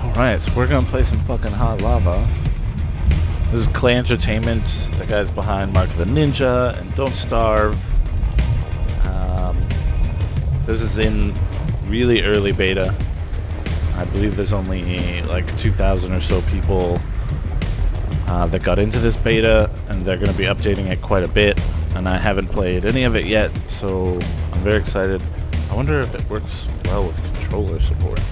Alright, so we're gonna play some fucking Hot Lava. This is Clay Entertainment, the guys behind Mark the Ninja and Don't Starve. This is in really early beta. I believe there's only like 2,000 or so people that got into this beta, and they're going to be updating it quite a bit, and I haven't played any of it yet, so I'm very excited. I wonder if it works well with controller support,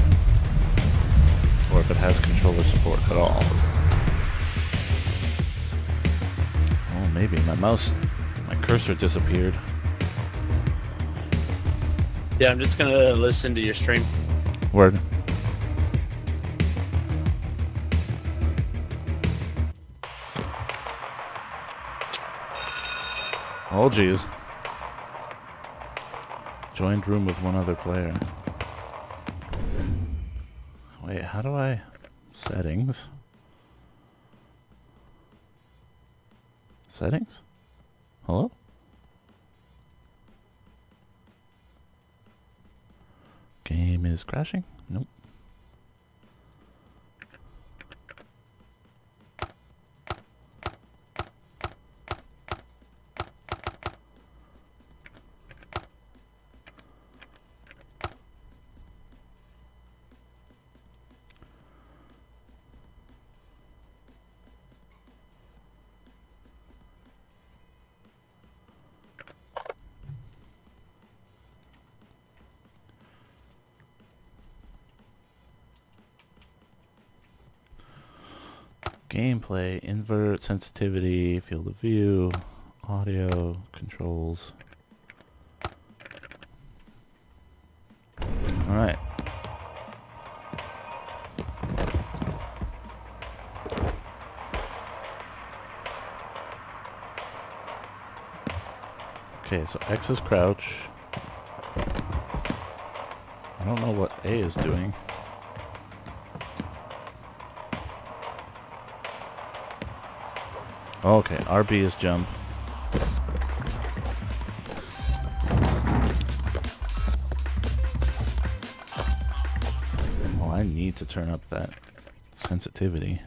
or if it has controller support at all. Oh, maybe my cursor disappeared. Yeah, I'm just gonna listen to your stream. Word. Oh jeez. Joined room with one other player. Wait, how do I... Settings? Settings? Hello? Game is crashing? Nope. Gameplay, invert, sensitivity, field of view, audio, controls. Alright. Okay, so X is crouch. I don't know what A is doing. Okay, RB is jump. Oh, I need to turn up that sensitivity.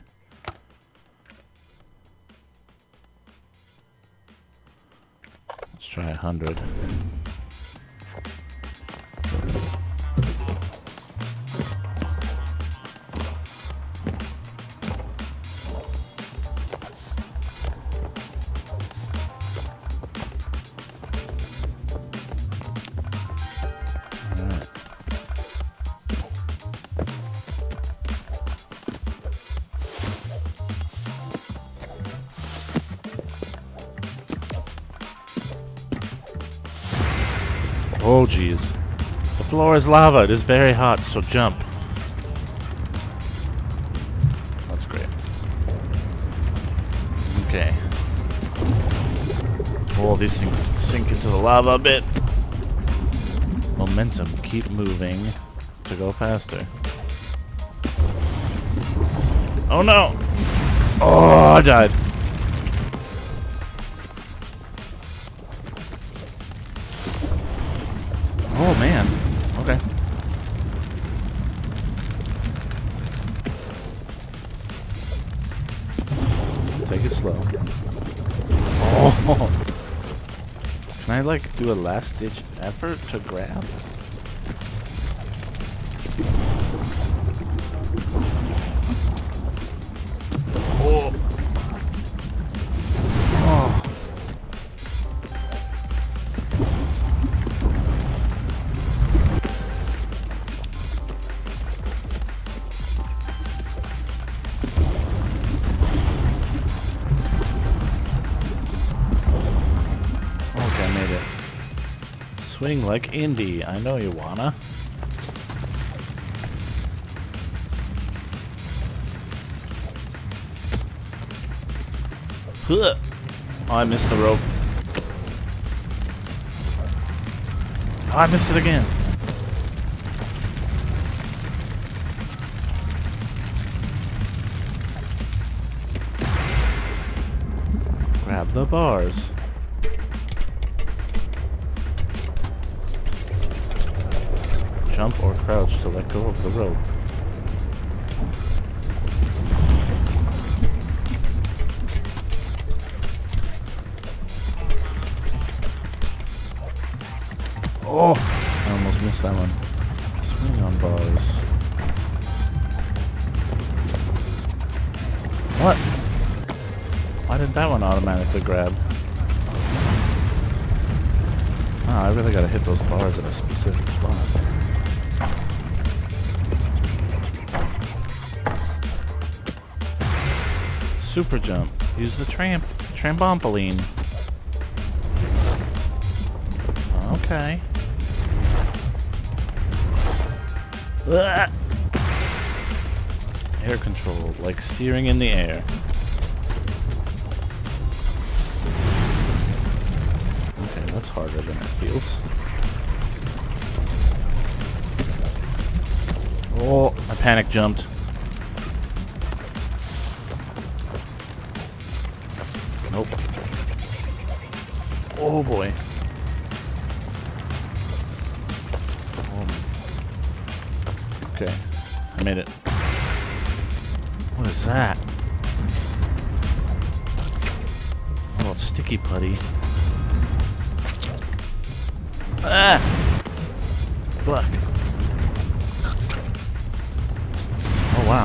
Let's try 100. Oh jeez. The floor is lava. It is very hot, so jump. That's great. Okay. Oh, these things sink into the lava a bit. Momentum. Keep moving to go faster. Oh no! Oh, I died. Oh man, okay. Take it slow. Oh! Can I like do a last ditch effort to grab? Oh! Oh! Swing like Indy. I know you wanna. Huh. Oh, I missed the rope. Oh, I missed it again. Grab the bars. Jump or crouch to let go of the rope. Oh, I almost missed that one. Swing on bars. What? Why did that one automatically grab? Oh, I really gotta hit those bars at a specific spot. Super jump. Use the trampoline. Okay. Ugh. Air control, like steering in the air. Okay, that's harder than it feels. Oh, I panic jumped. Nope. Oh boy. Okay, I made it. What is that? Oh, it's sticky putty. Ah! Fuck. Oh wow.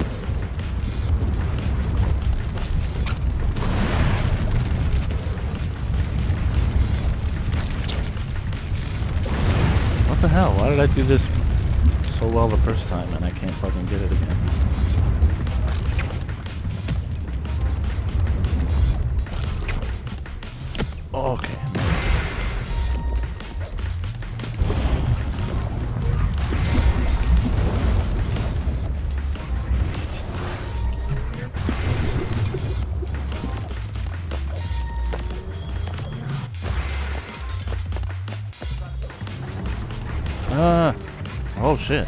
What the hell? Why did I do this so well the first time and I can't fucking get it again? Okay. Oh shit.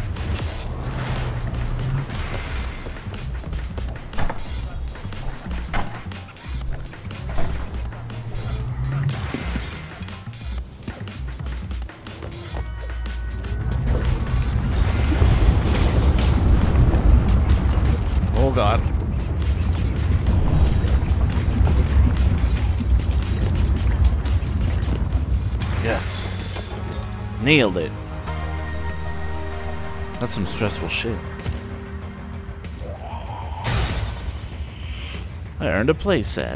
Oh god. Yes. Nailed it. That's some stressful shit. I earned a playset.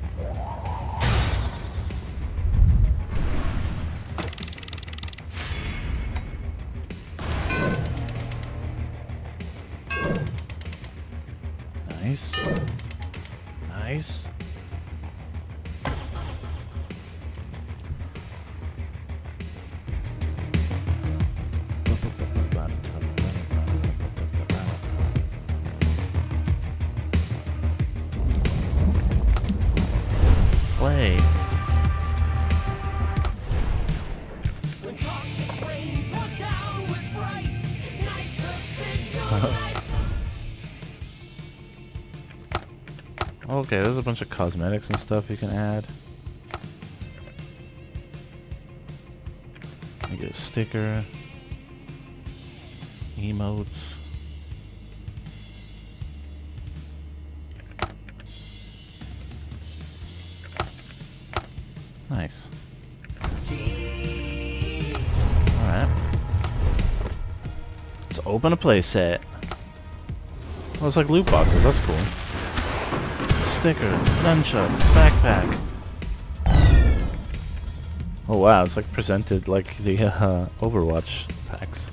Nice. Nice. Play. Okay, there's a bunch of cosmetics and stuff you can add. You get a sticker, emotes. Nice. Alright. Let's open a playset. Oh, it's like loot boxes, that's cool. Sticker, nunchucks, backpack. Oh wow, it's like presented like the Overwatch packs.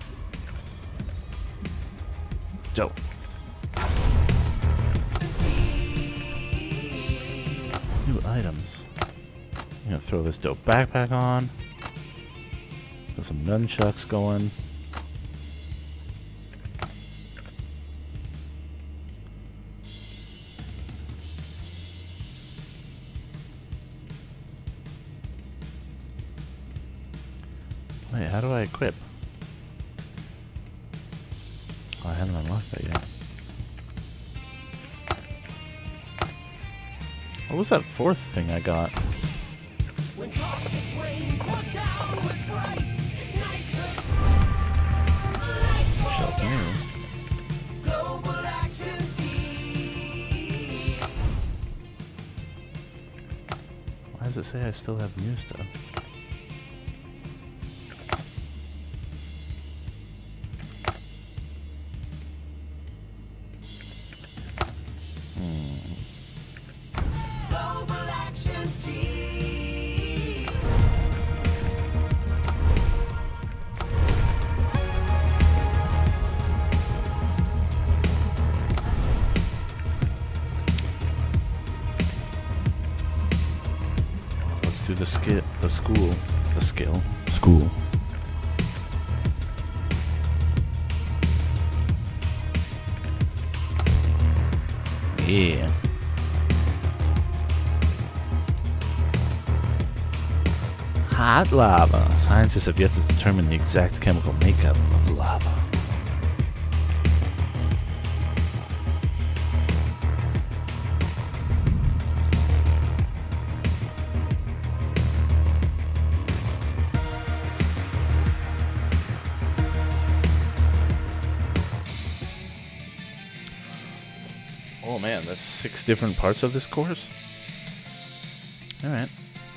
Dope. New items. I'm gonna throw this dope backpack on. Got some nunchucks going. Wait, how do I equip? Oh, I haven't unlocked that yet. What was that fourth thing I got? Shell new. Why does it say I still have new stuff? through the school. Yeah. Hot lava. Scientists have yet to determine the exact chemical makeup of lava. Oh man, there's 6 different parts of this course? Alright.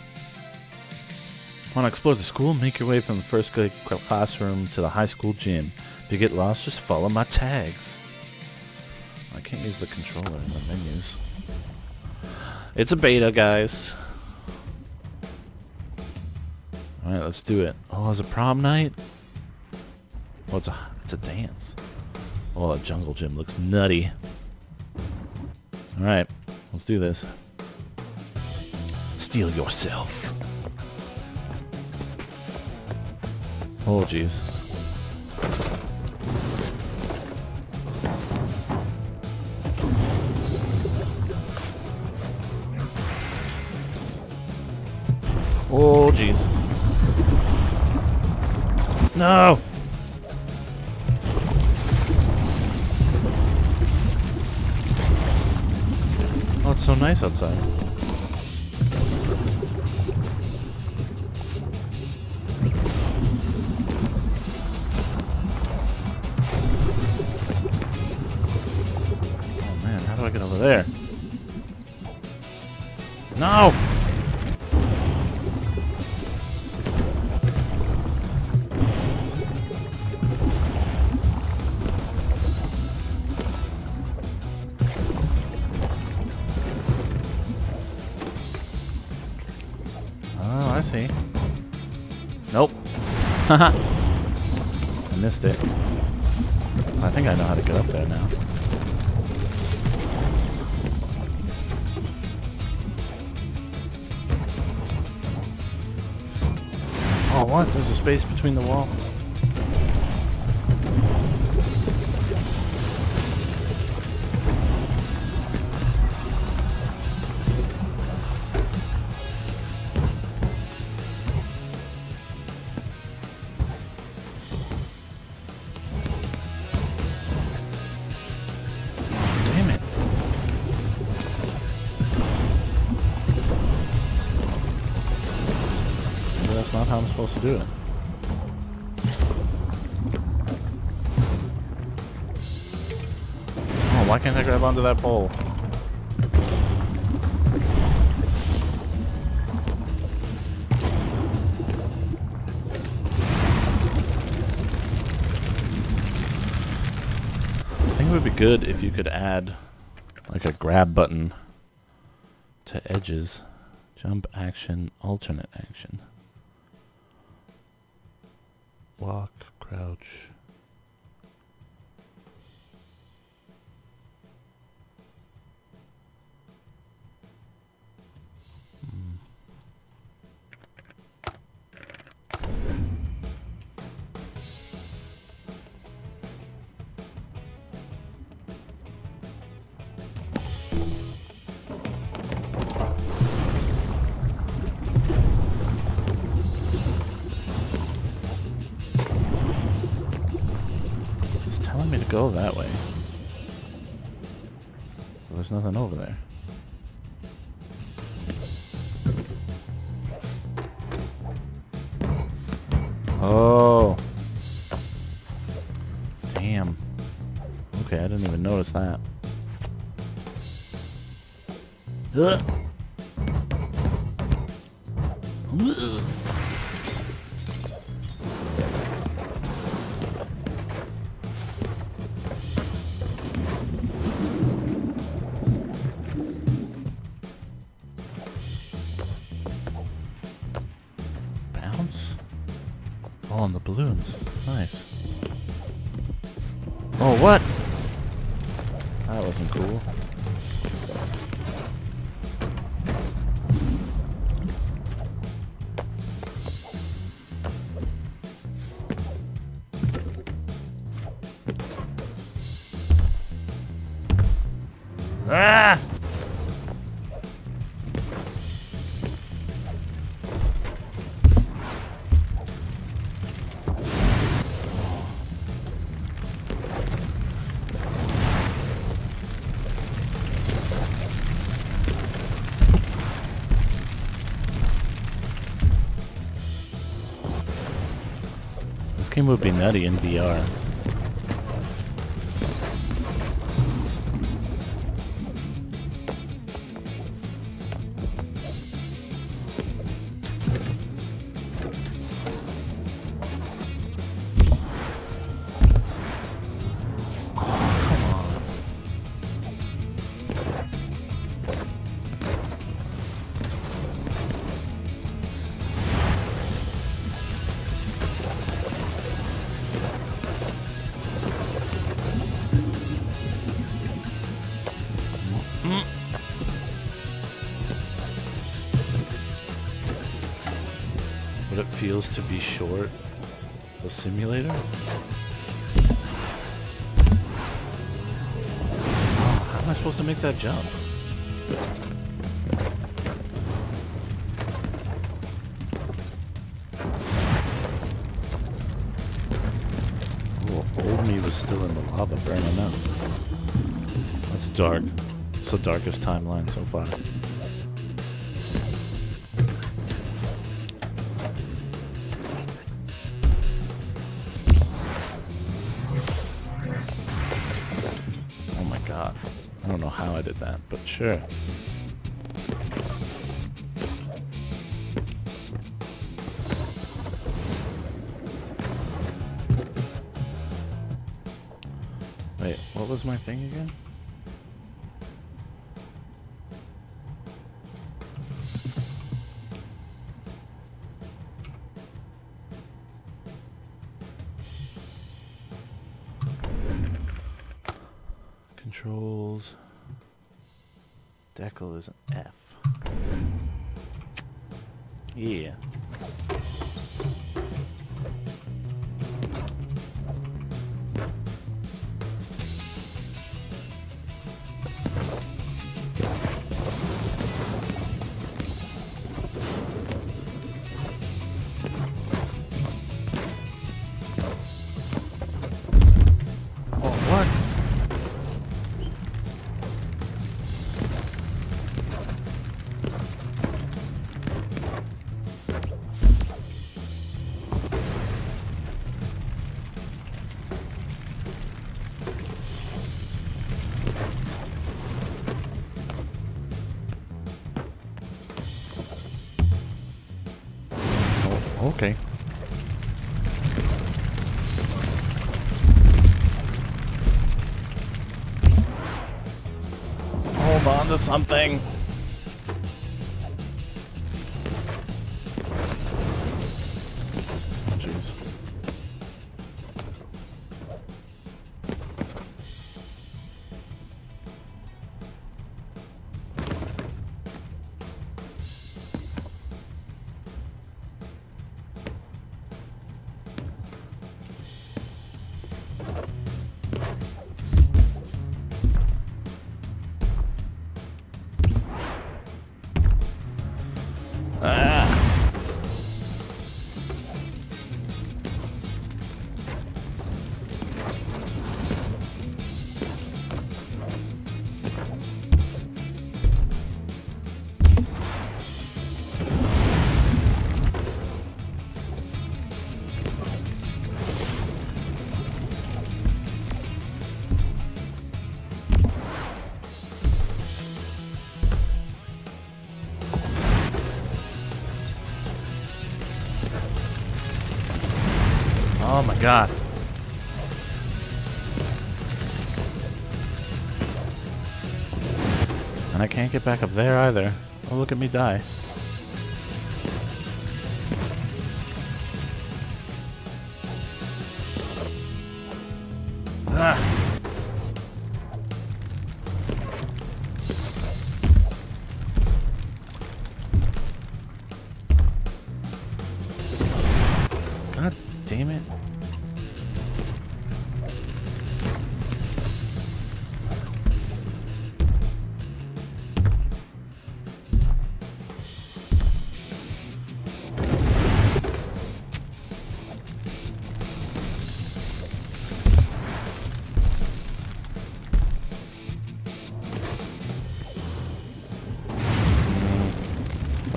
Want to explore the school? Make your way from the first grade classroom to the high school gym. If you get lost, just follow my tags. I can't use the controller in the menus. It's a beta, guys. Alright, let's do it. Oh, it's a prom night? Oh, it's a dance. Oh, a jungle gym looks nutty. Alright, let's do this. Steal yourself. Oh, jeez. Oh, jeez. No! Oh, it's so nice outside. Oh man, how do I get over there? No! I see. Nope. Haha. I missed it. I think I know how to get up there now. Oh, what? There's a space between the wall. That's not how I'm supposed to do it. Oh, why can't I grab onto that pole? I think it would be good if you could add like a grab button to edges. Jump action, alternate action. Walk, crouch. Me to go that way. There's nothing over there. Oh. Damn. Okay, I didn't even notice that. Ugh. Ugh. Oh, and the balloons. Nice. Oh, what? That wasn't cool. Ah! This game would be nutty in VR. What it feels to be short. The simulator? Oh, how am I supposed to make that jump? Oh, old me was still in the lava burning up. That's dark. It's the darkest timeline so far. I don't know how I did that, but sure. Wait, what was my thing again? Controls. Decal is an F. Yeah. Okay. Hold on to something. Jeez. Oh my god. And I can't get back up there either. Oh, look at me die. Ah. God damn it.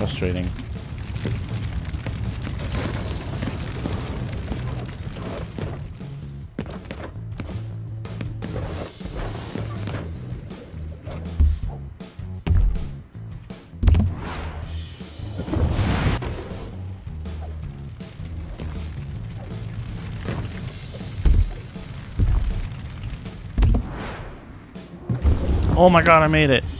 Frustrating. Oh my god, I made it!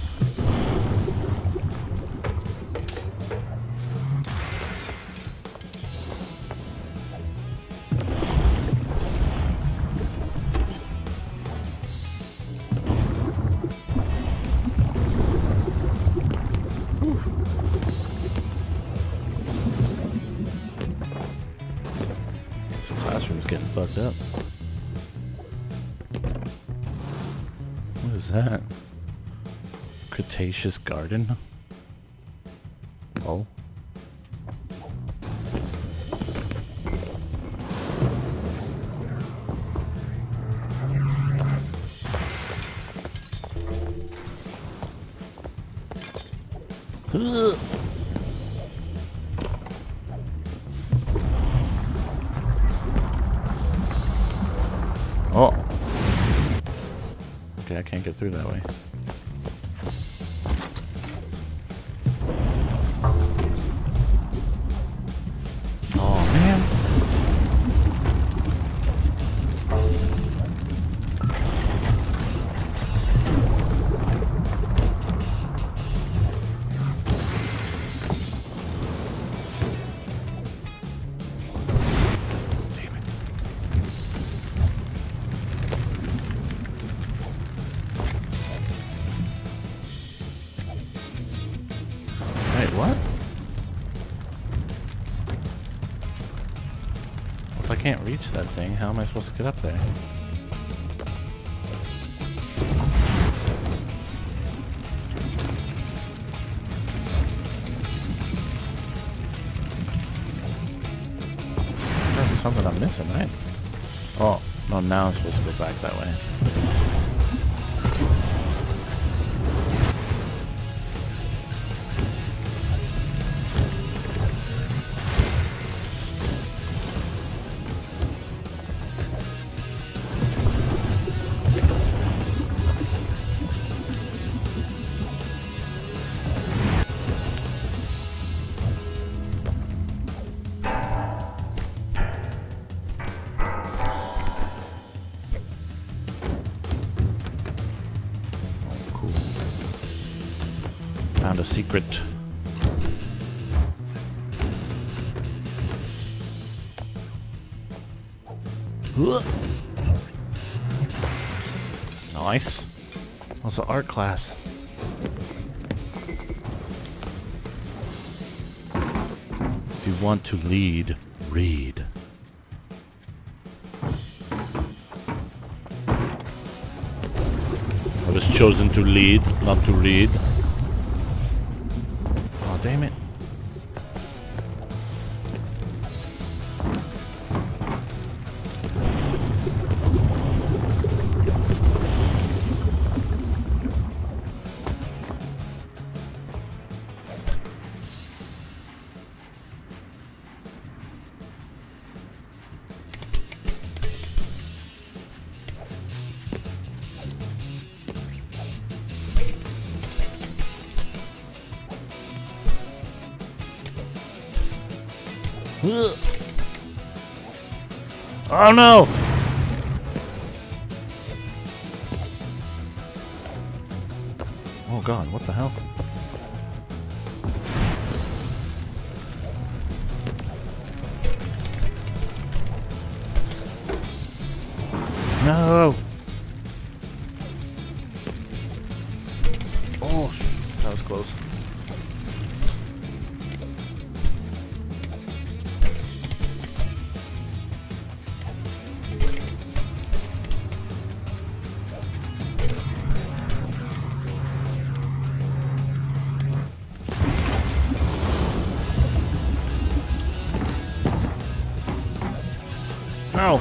This classroom's getting fucked up. What is that? Cretaceous garden? Oh. Ugh. Oh. Okay, I can't get through that way. Oh, man. Damn it. Wait, what? If I can't reach that thing, how am I supposed to get up there? There's gotta be something I'm missing, right? Oh, no, now I'm supposed to go back that way. Found a secret. Nice. Also art class. If you want to lead, read. I was chosen to lead, not to read. Oh, damn it. Oh no! Oh god, what the hell? No! Oh, that was close. No!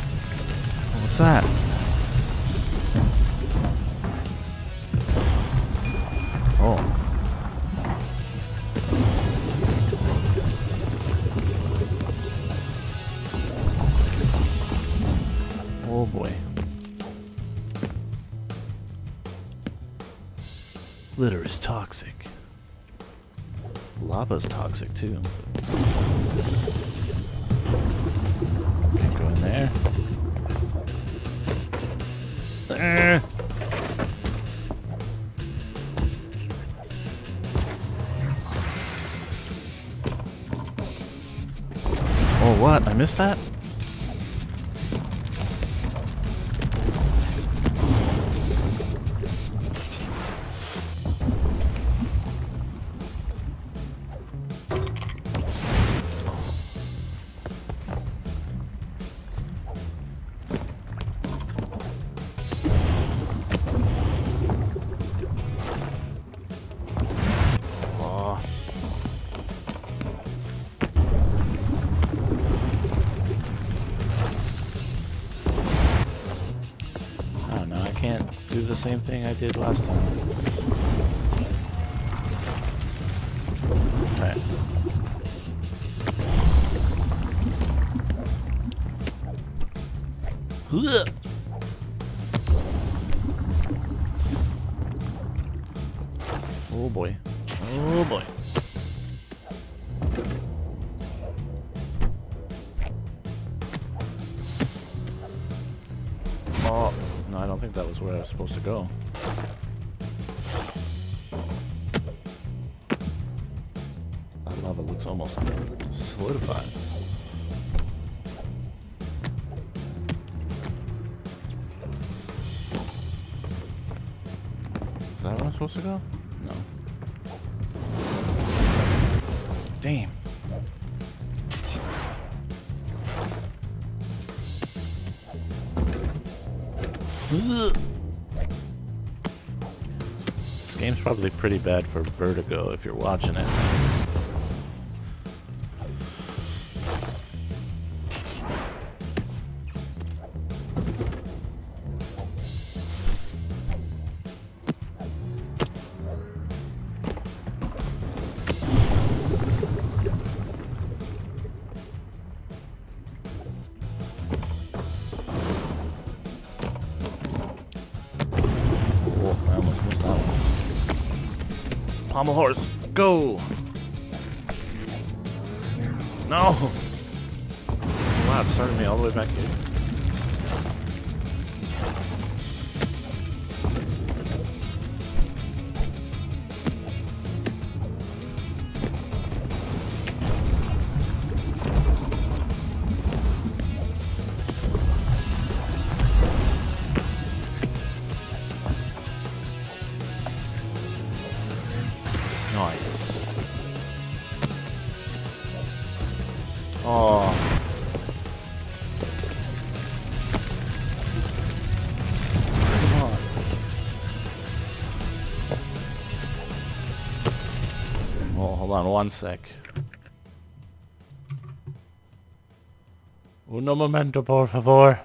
What's that? boy. Litter is toxic. Lava's toxic too. Can't go in there. Oh, what? I missed that? The same thing I did last time. Okay. Oh boy. Oh boy. Oh. No, I don't think that was where I was supposed to go. That lava looks almost solidified. Is that where I'm supposed to go? No. Damn. This game's probably pretty bad for vertigo if you're watching it. Pommel horse, go! No! Wow, it started me all the way back here. Nice. Oh. Come on. Oh, hold on one sec. Uno momento, por favor.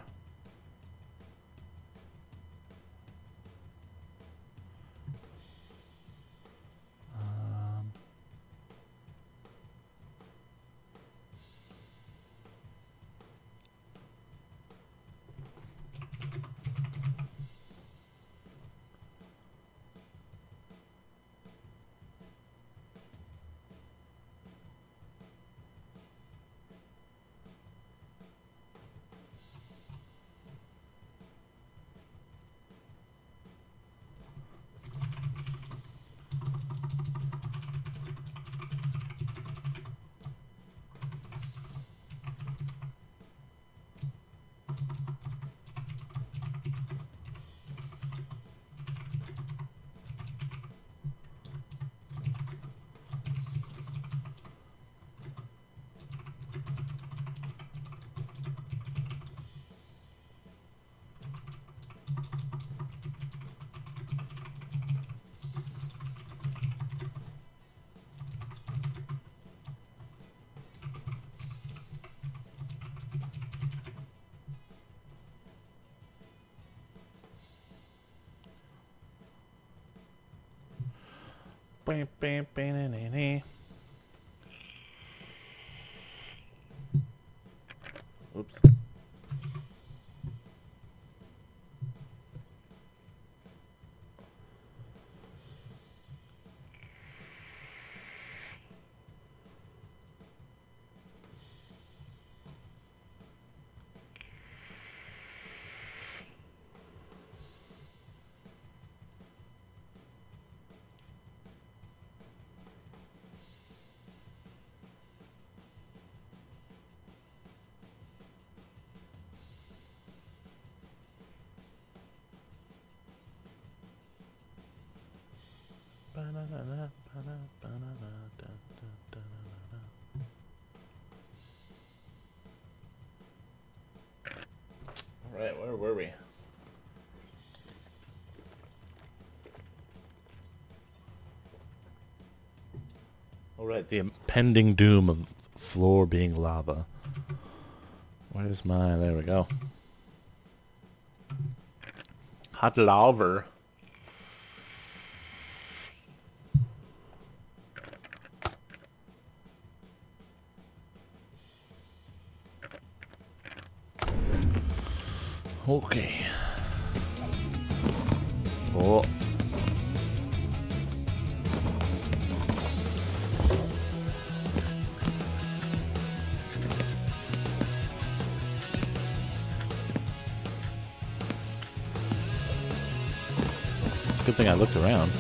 Oops. Alright, where were we? Alright, the impending doom of floor being lava. Where's my... There we go. Hot lava. Okay. Oh. It's a good thing I looked around.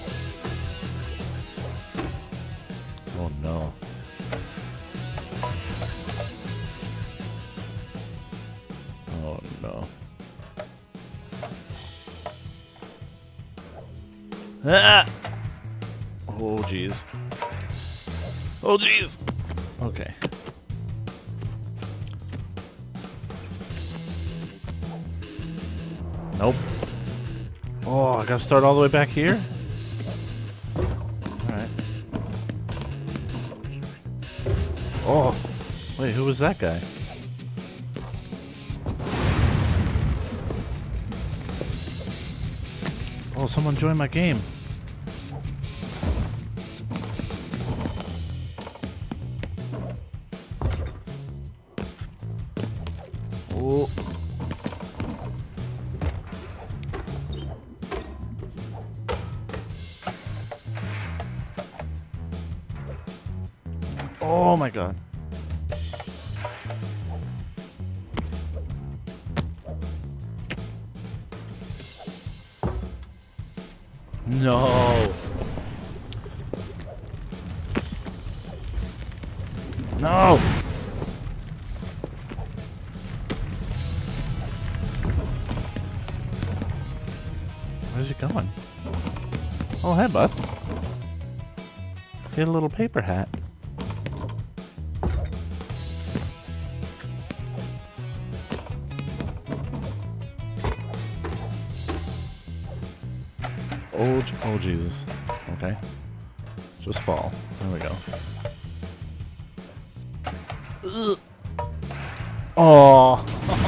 Oh no. Oh no. Ah! Oh jeez. Oh jeez. Okay. Nope. Oh, I gotta start all the way back here? Alright. Oh. Wait, who was that guy? Oh, someone joined my game. Oh. Oh my god. No. No. Where's he going? Oh, hey, bud. Get a little paper hat. Oh, Jesus. Okay. Just fall. There we go. Ugh. Oh.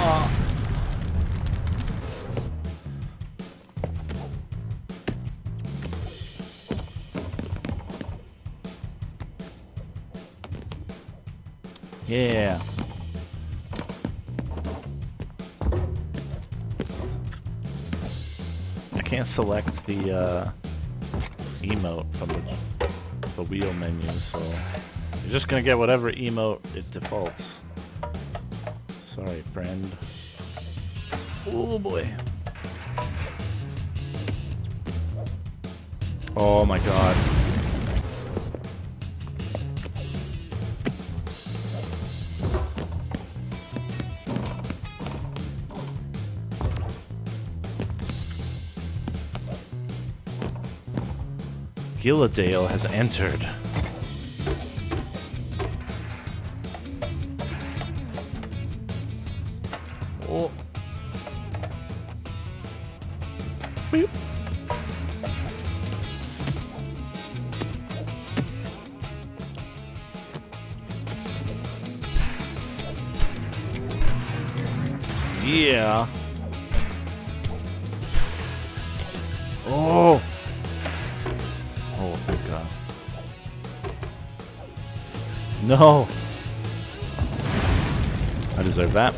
Yeah. I can't select the emote from the wheel menu, so you're just gonna get whatever emote it defaults. Sorry, friend. Oh boy. Oh my god. Gilladale has entered. Oh. Beep. Yeah. Oh. Oh, thank God. No. I deserve that.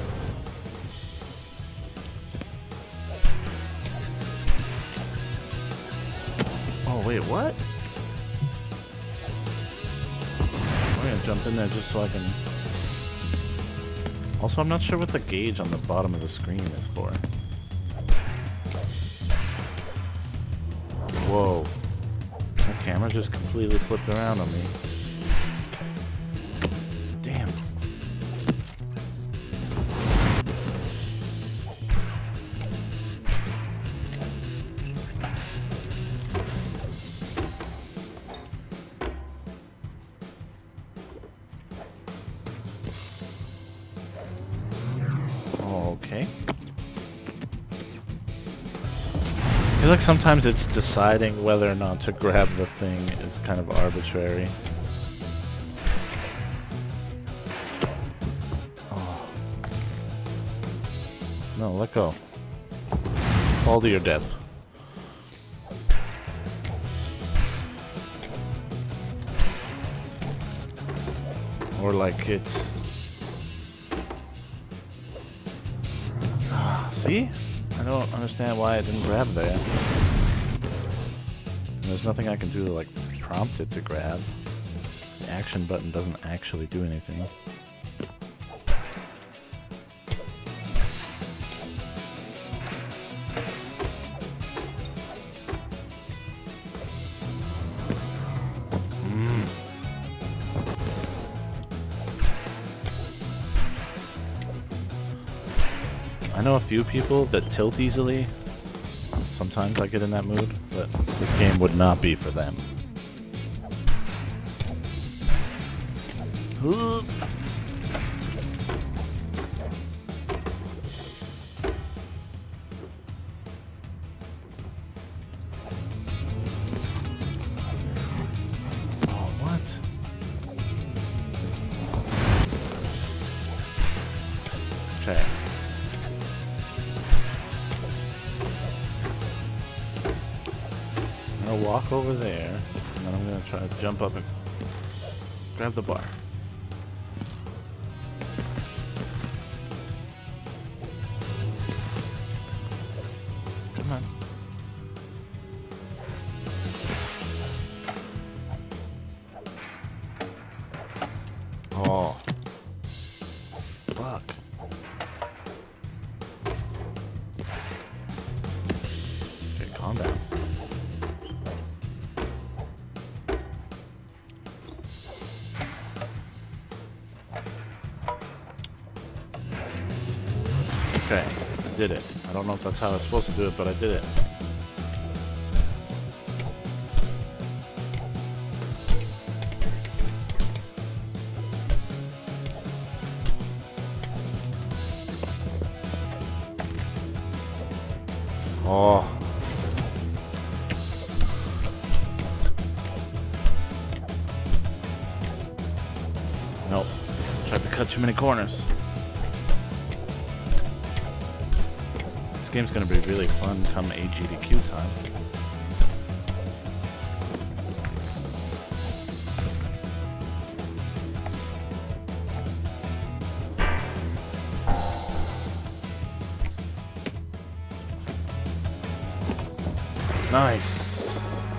Oh, wait, what? I'm gonna jump in there just so I can... Also, I'm not sure what the gauge on the bottom of the screen is for. Whoa. The camera just completely flipped around on me. Damn. Okay. I feel like sometimes it's deciding whether or not to grab the thing is kind of arbitrary. Oh. No, let go. Fall to your death. Or like it's... See? I don't understand why I didn't grab there. And there's nothing I can do to like prompt it to grab. The action button doesn't actually do anything. I know a few people that tilt easily. Sometimes I get in that mood, but this game would not be for them. Oh, what? Okay. I'm gonna walk over there, and then I'm gonna try to jump up and grab the bar. Come on. Oh. Fuck. Okay, calm down. Okay, I did it. I don't know if that's how I was supposed to do it, but I did it. Oh. Nope. Tried to cut too many corners. This game's gonna be really fun come AGDQ time. Nice.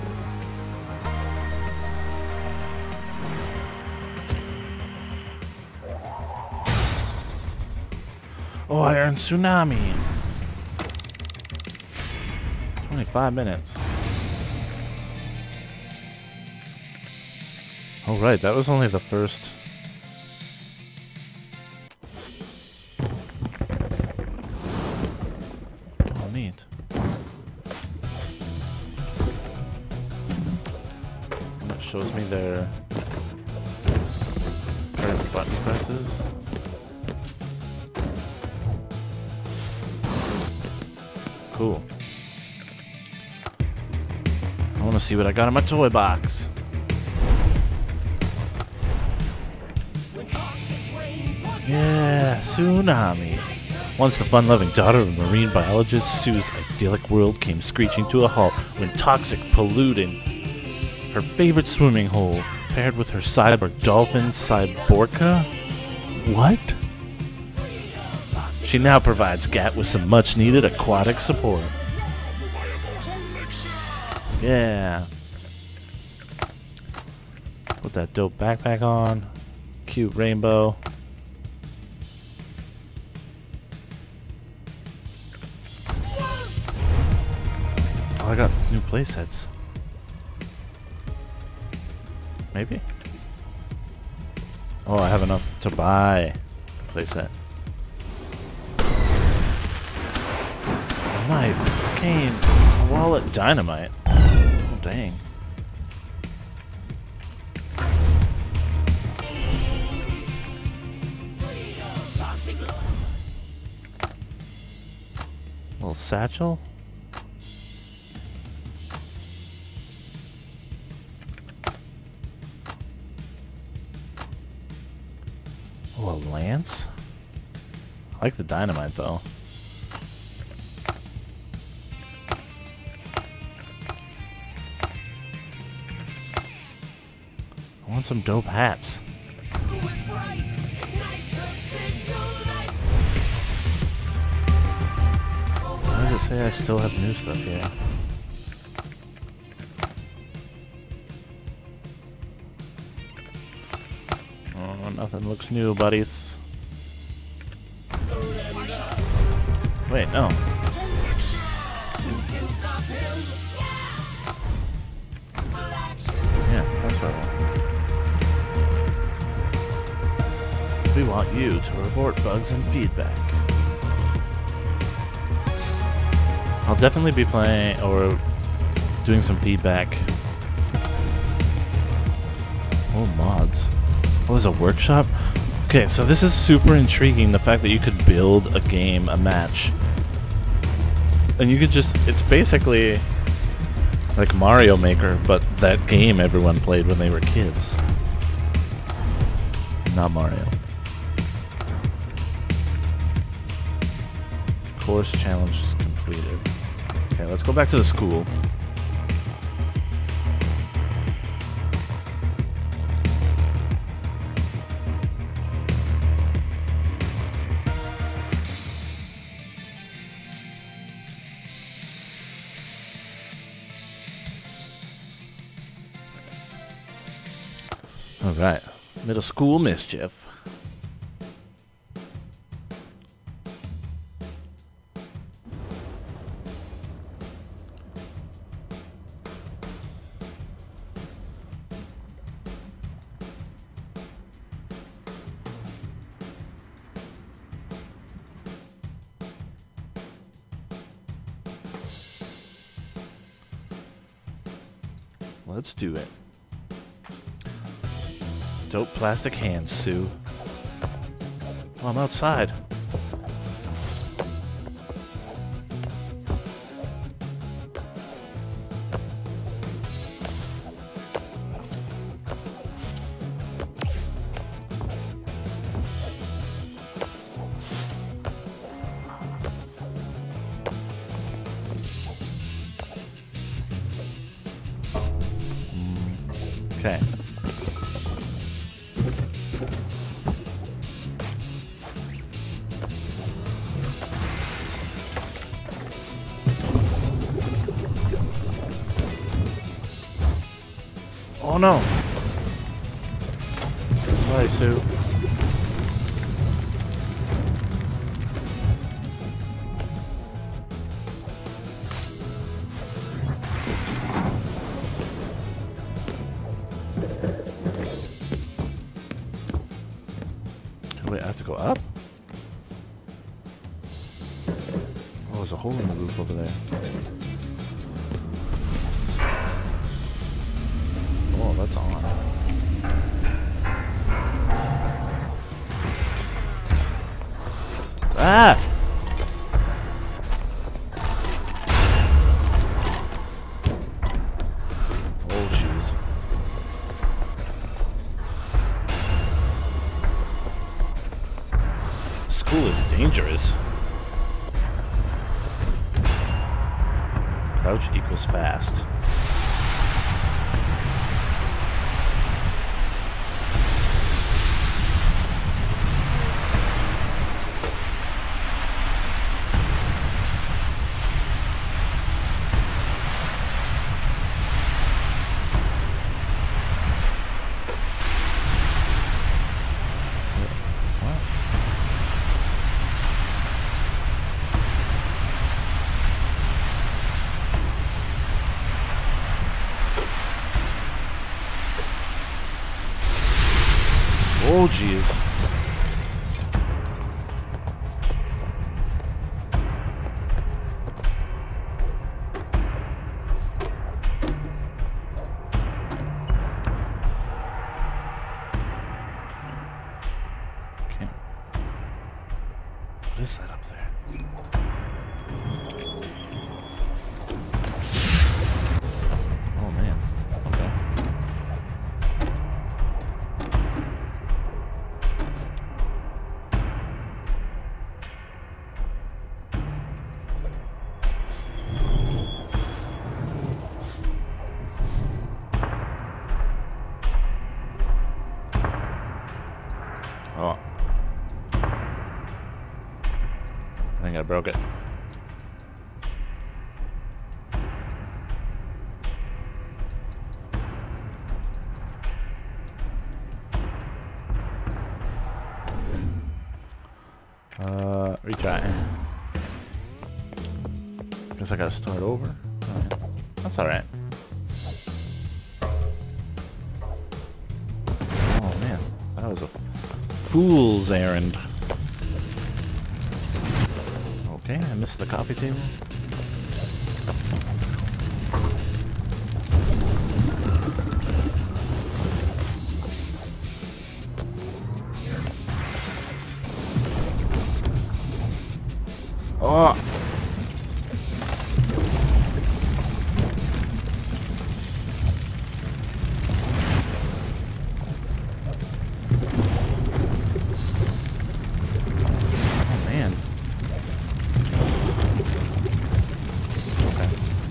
Oh, I earned Tsunami. 25 minutes. Oh, right, that was only the first. Oh, neat. And it shows me their current button presses. Cool. I want to see what I got in my toy box. Yeah, Tsunami. Once the fun-loving daughter of a marine biologist, Sue's idyllic world came screeching to a halt when toxic polluting her favorite swimming hole paired with her cyborg dolphin, Cyborca. What? She now provides Gat with some much-needed aquatic support. Yeah. Put that dope backpack on. Cute rainbow. Oh, I got new playsets. Maybe? Oh, I have enough to buy a playset. Knife, cane, wallet, dynamite. Oh, dang. Little satchel. Oh, a lance? I like the dynamite though. I want some dope hats. Why does it say I still have new stuff here? Oh, nothing looks new, buddies. Wait, no. Yeah, that's what I want. We want you to report bugs and feedback. I'll definitely be playing or doing some feedback. Oh, mods. Oh, there's a workshop? Okay, so this is super intriguing, the fact that you could build a game, a match. And you could just, it's basically like Mario Maker, but that game everyone played when they were kids. Not Mario. Course challenge is completed. Okay, let's go back to the school. Alright, middle school mischief. Let's do it. Dope plastic hands, Sue. Oh, I'm outside. Okay. Oh no! Sorry, Sue. Wait, I have to go up? Oh, there's a hole in the roof over there. Oh, that's on. Ah! Oh, jeez. School is dangerous. Crouch equals fast. Oh, jeez. Okay. What is that up there? Oh man. Okay. Oh. I think I broke it. Retry. Guess I gotta start over. Alright. That's alright. Oh man, that was a fool's errand. Okay, I missed the coffee table. Oh! Oh man. Okay.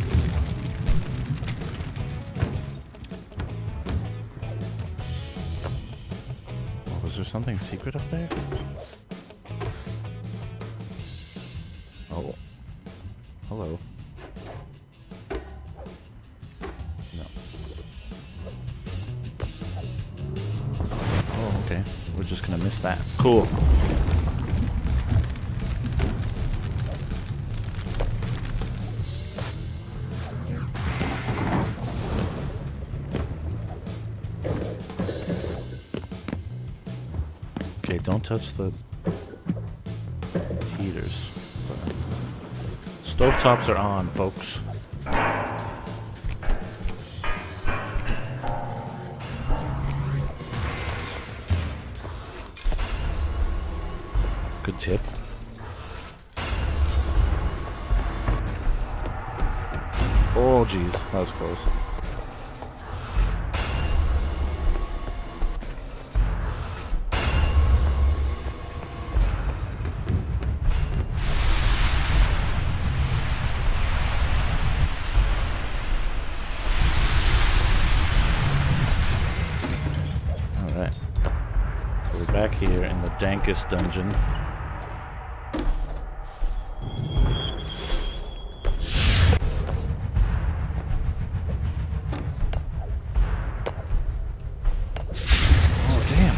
Oh, was there something secret up there? Oh. Hello. No. Oh, okay. We're just gonna miss that. Cool. Okay, don't touch the heaters. Stovetops are on, folks. Good tip. Oh, jeez, that was close. Alright. So we're back here in the dankest dungeon. Oh, damn.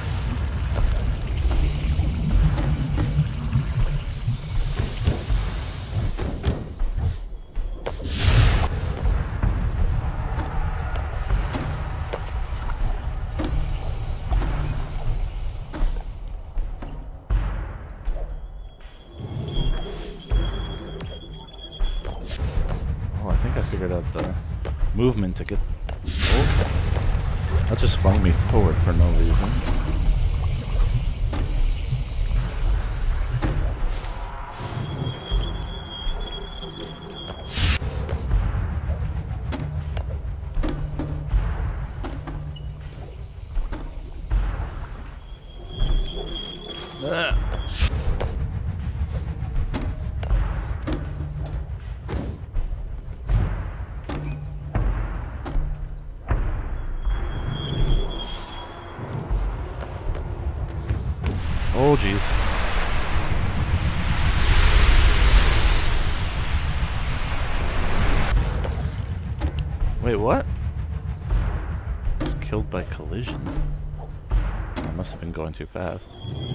Oh, I think I figured out the movement to get... Oh. That just flung me forward for no reason. Ah. Oh, jeez. Wait, what? I was killed by collision. I must have been going too fast.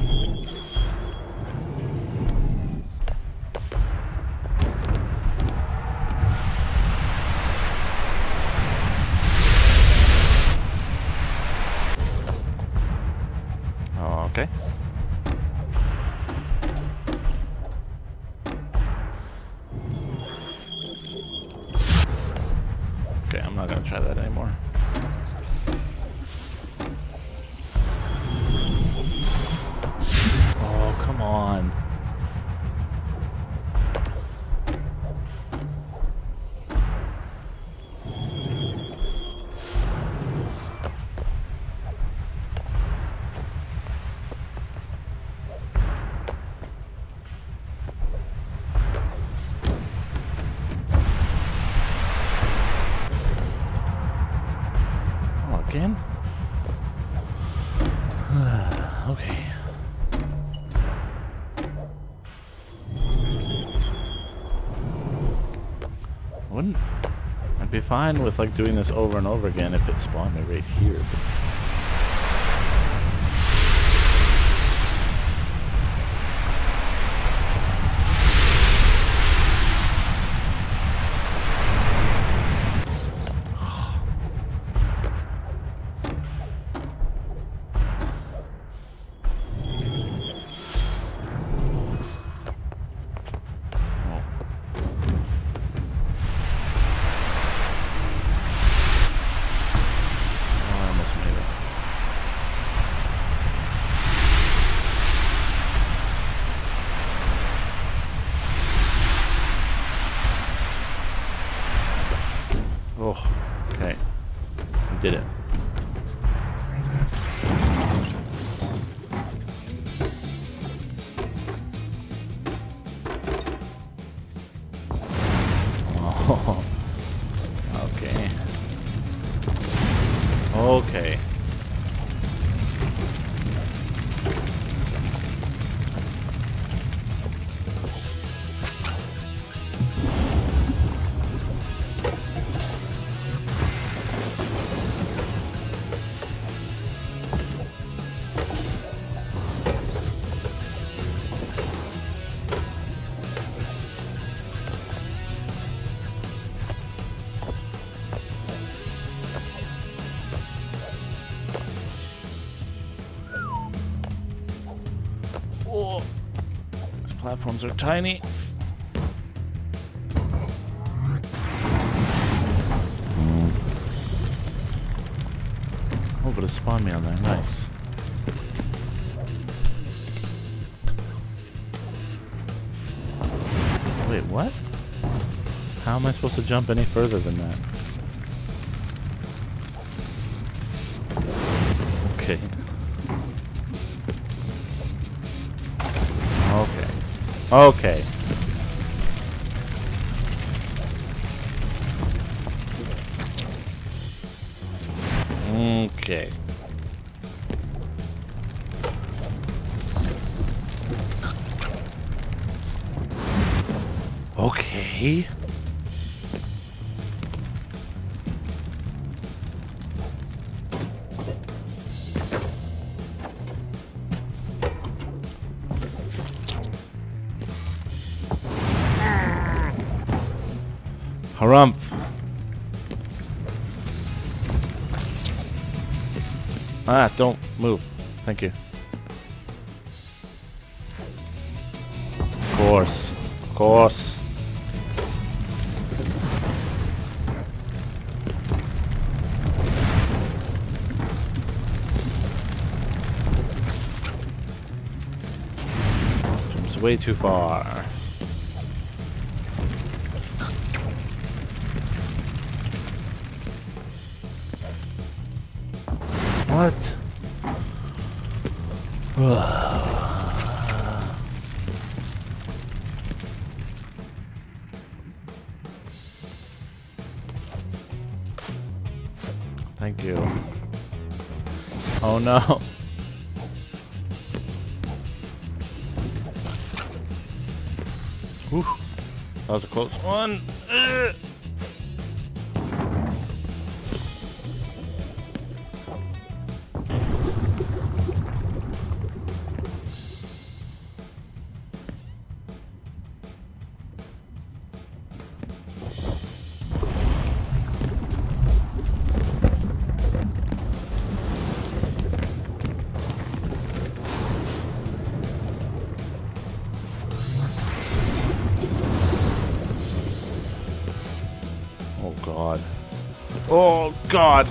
Oh, okay. Okay, I'm not gonna try that anymore. Oh, come on. Wouldn't... I'd be fine with like doing this over and over again if it spawned me right here. Oh, okay. I did it. Oh, okay. Okay. Oh, these platforms are tiny. Oh, but it spawned me on there. Nice. Wait, what? How am I supposed to jump any further than that? Okay. Okay. Okay. Okay. Okay. Harumph. Ah, don't move. Thank you. Of course. Of course. Jumps way too far. What? Thank you. Oh no. Whew. That was a close one. Ugh. Oh god. Oh god.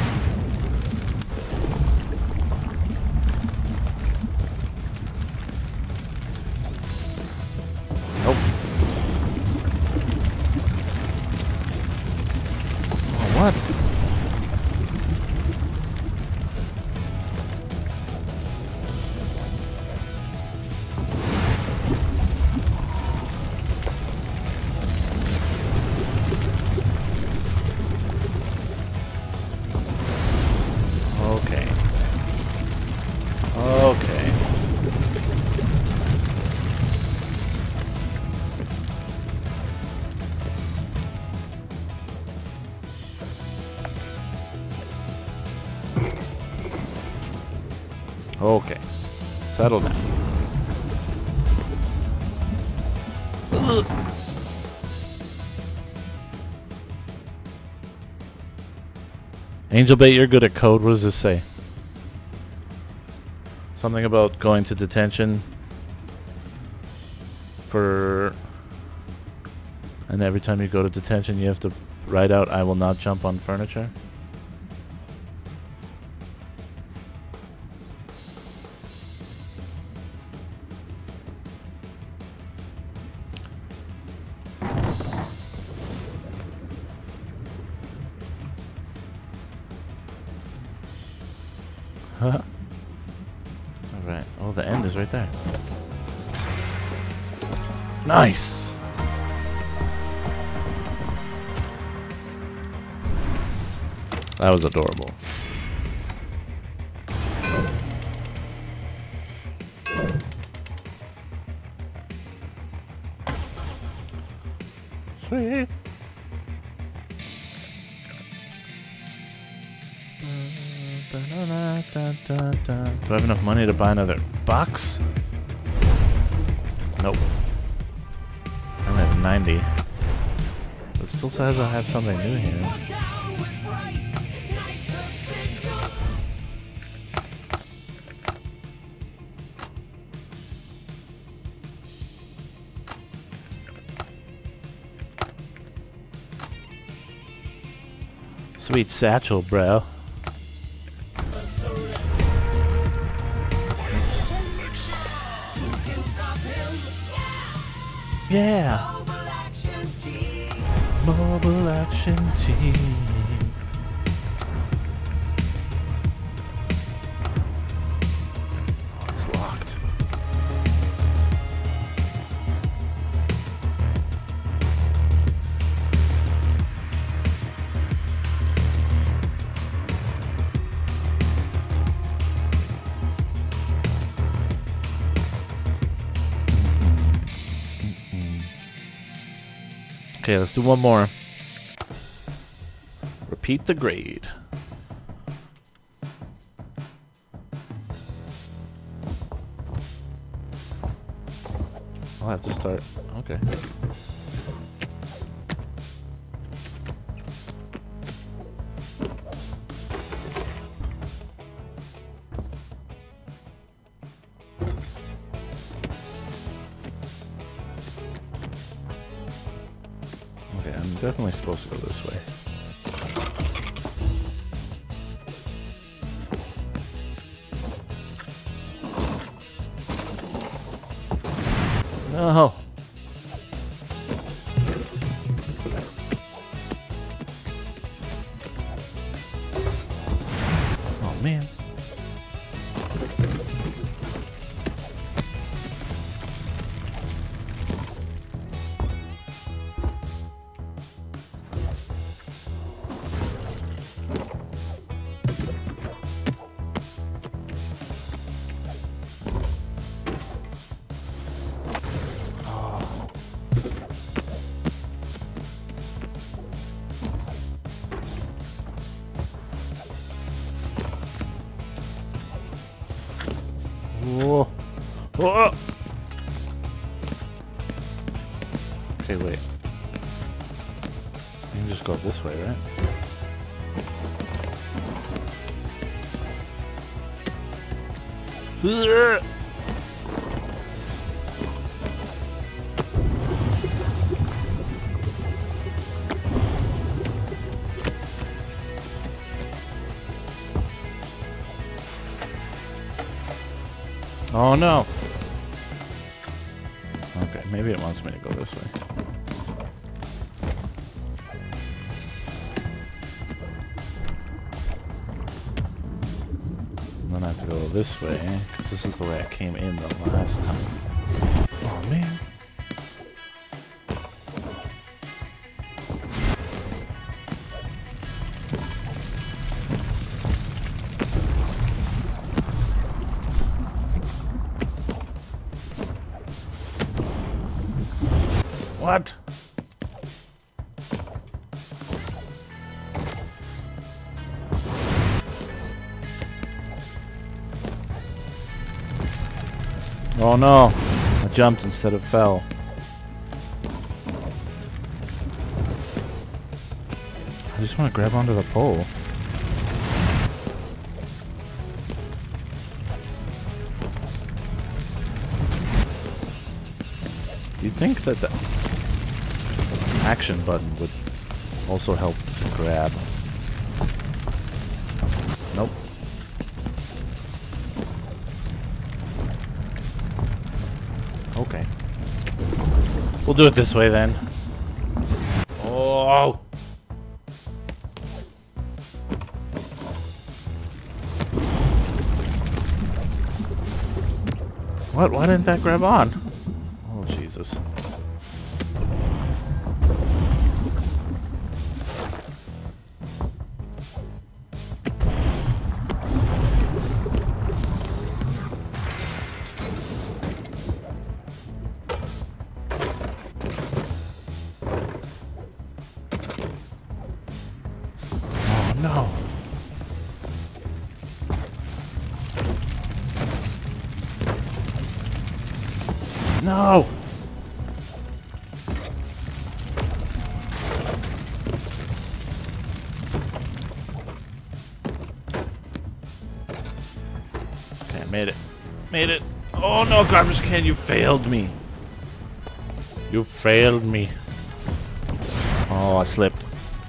Nope. Oh, what? Okay. Okay. Okay. Settle down. Ugh. Angel Bait, you're good at code. What does this say? Something about going to detention for... And every time you go to detention, you have to write out, I will not jump on furniture. Alright. Oh, the end is right there. Nice! That was adorable. Sweet. Do I have enough money to buy another box? Nope. I only have 90. It still says I have something new here. Sweet satchel, bro. Yeah. Mobile action team. Oh, it's locked. Okay, let's do one more. Repeat the grade. I'll have to start. Okay. Okay, I'm definitely supposed to go this way. No. Oh man. Whoa. Whoa. Okay, wait. You can just go this way, right? Oh no! Okay, maybe it wants me to go this way. And then I have to go this way, because this is the way I came in the last time. Oh man. What? Oh no! I jumped instead of fell. I just want to grab onto the pole. You'd think that the action button would also help to grab. Nope. Okay. We'll do it this way then. Oh! What? Why didn't that grab on? Oh, Jesus. Oh, no. No! Okay, I made it. Made it. Oh no, garbage can, you failed me. You failed me. Oh, I slipped.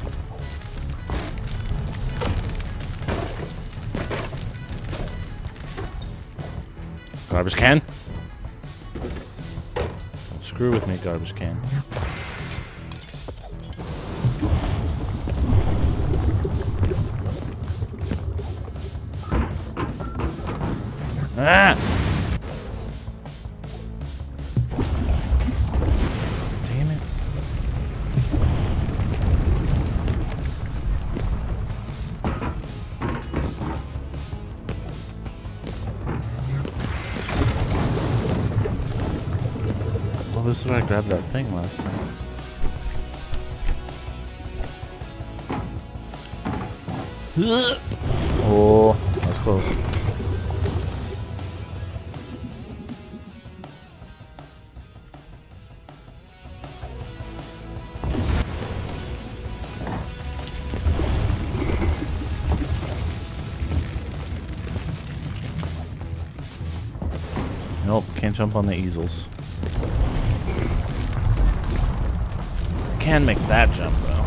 Garbage can? Don't screw with me, garbage can. Ah! Damn it. Well, this is where I grabbed that thing last time. Oh, that's close. Nope, can't jump on the easels. Can make that jump though.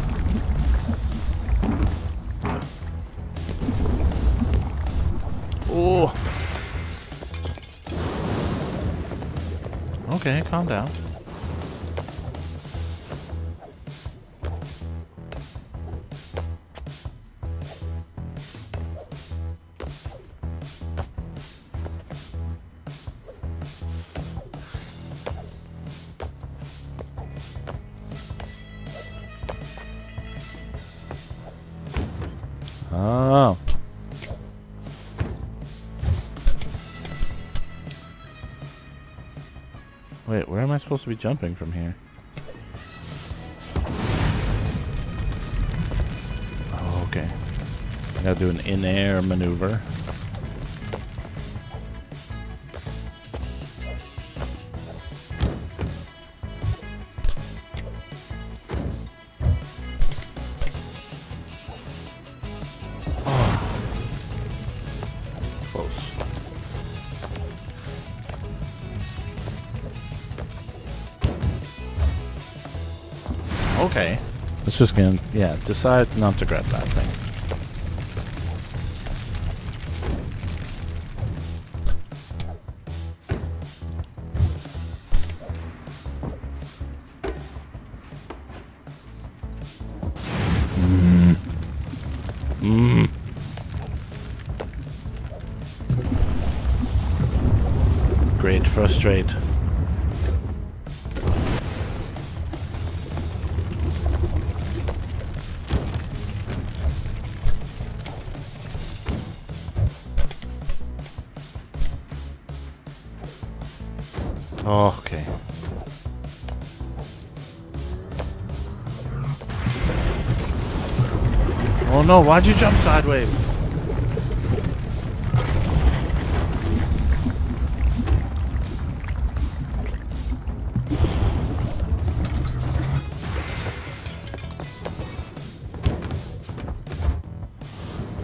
Oh. Okay, calm down. Oh. Wait, where am I supposed to be jumping from here? Oh, okay. I gotta do an in-air maneuver. Okay. It's just gonna, yeah, decide not to grab that thing. Great frustrate. Oh, okay. Oh no, why'd you jump sideways?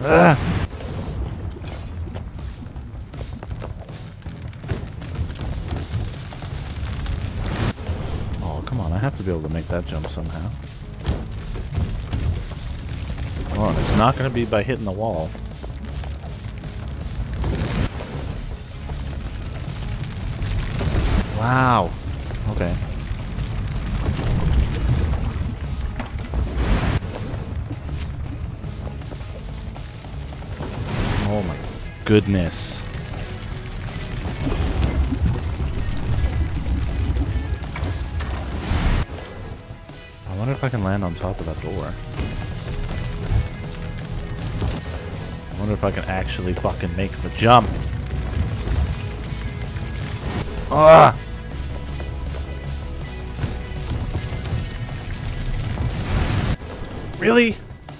Ugh. Oh, come on. I have to be able to make that jump somehow. Well, it's not going to be by hitting the wall. Wow. Okay. Oh my goodness. I wonder if I can land on top of that door. I wonder if I can actually fucking make the jump. Ah! Really?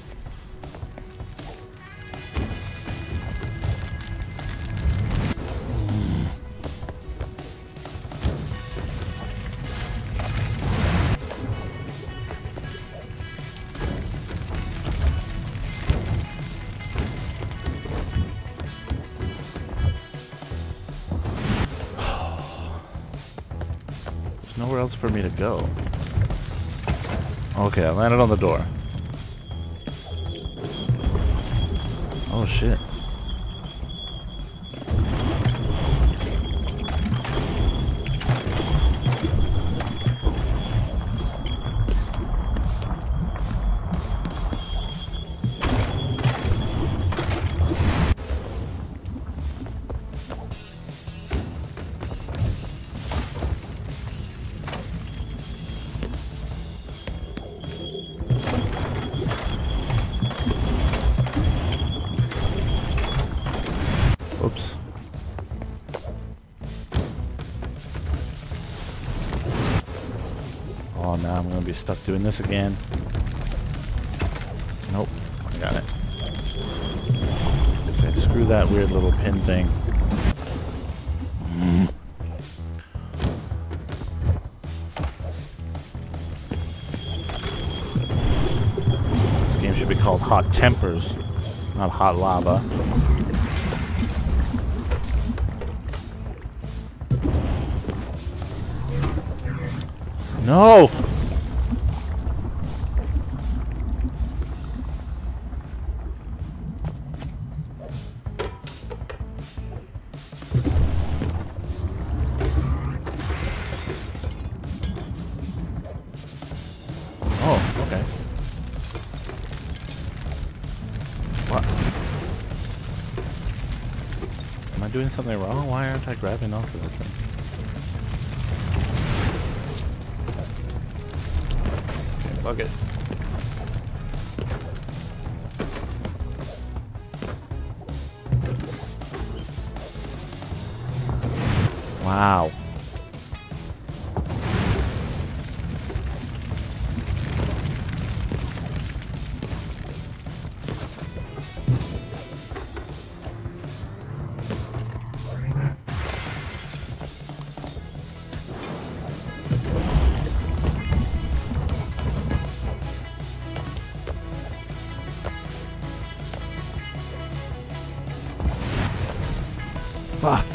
There's nowhere else for me to go. Okay, I landed on the door. Oh shit. Oops. Oh, now I'm gonna be stuck doing this again. Nope, I got it. Okay, screw that weird little pin thing. This game should be called Hot Tempers, not Hot Lava. No! Oh, okay. What? Am I doing something wrong? Why aren't I grabbing onto this thing? Fuck it. Wow. Fuck.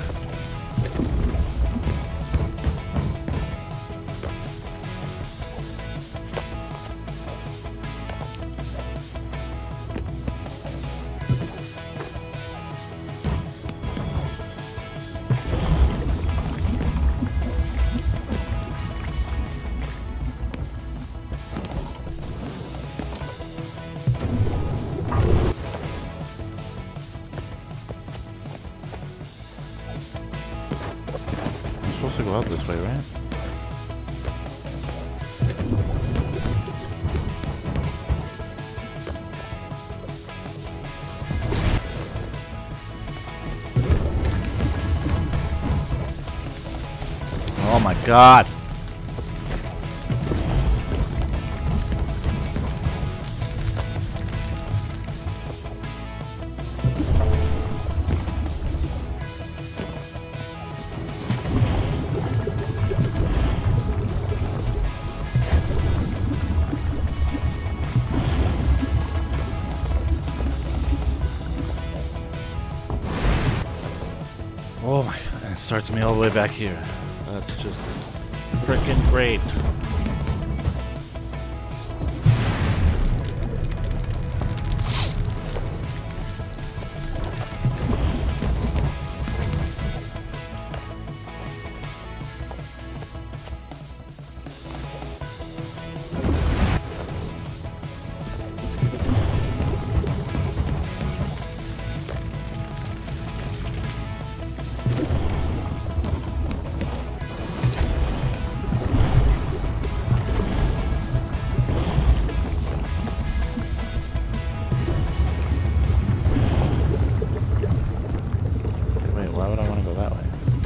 I'm supposed to go out this way, right? Oh my god! starts me all the way back here. That's just freaking great. Why would I want to go that way?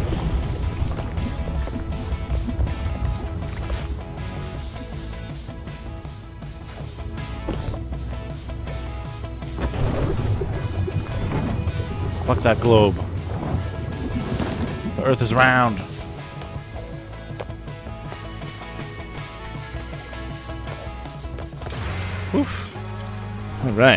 Fuck that globe. The Earth is round. Oof. All right.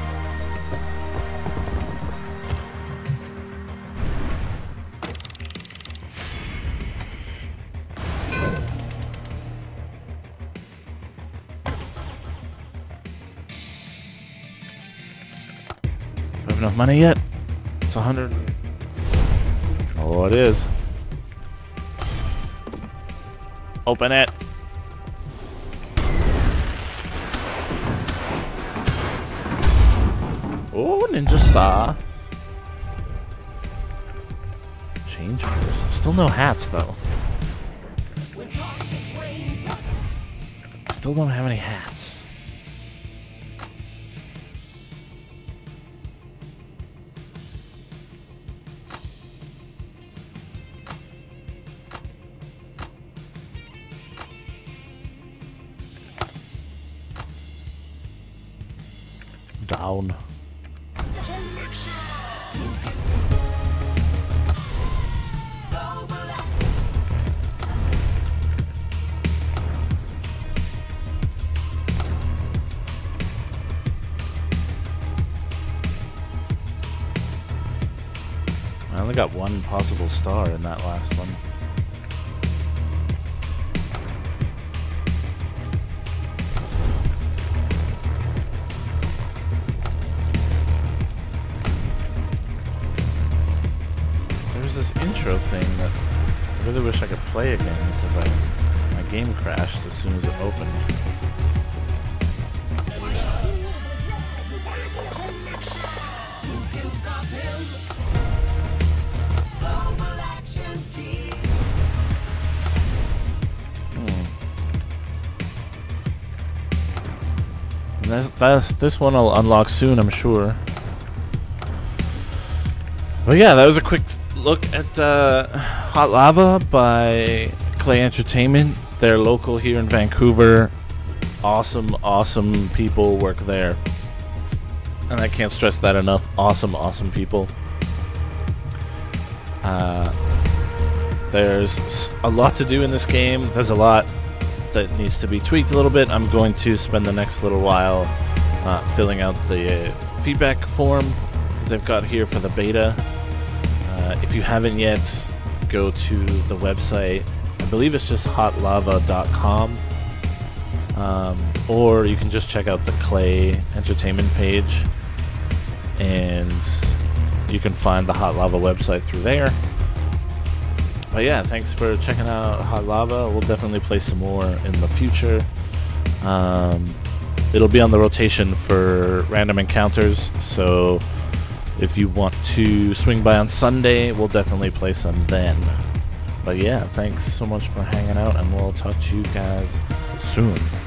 Do I have enough money yet? It's 100. Oh, it is. Open it. Oh, ninja star. Change person. Still no hats though. Still don't have any hats. Down. I only got one possible star in that last one. There's this intro thing that I really wish I could play again because my game crashed as soon as it opened. This one will unlock soon, I'm sure. But yeah, that was a quick look at Hot Lava by Clay Entertainment. They're local here in Vancouver. Awesome, awesome people work there. And I can't stress that enough. Awesome, awesome people. There's a lot to do in this game. There's a lot that needs to be tweaked a little bit. I'm going to spend the next little while filling out the feedback form they've got here for the beta. If you haven't yet, go to the website. I believe it's just hotlava.com. Or you can just check out the Clay Entertainment page and you can find the Hot Lava website through there. But yeah, thanks for checking out Hot Lava. We'll definitely play some more in the future. It'll be on the rotation for random encounters, so if you want to swing by on Sunday, we'll definitely play some then. But yeah, thanks so much for hanging out, and we'll talk to you guys soon.